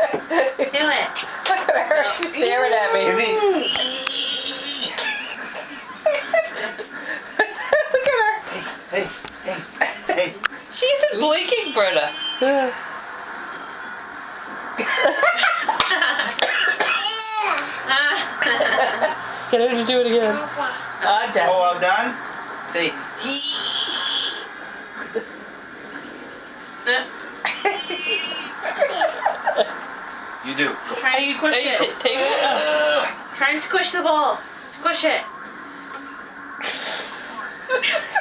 Do it. Look at her. She's staring at me. Look at her. Hey. She isn't blinking, Britta. Get her to do it again. Done. Oh, all done? Say, You do. Go. Try and squish it. Take it. Try and squish the ball. Squish it.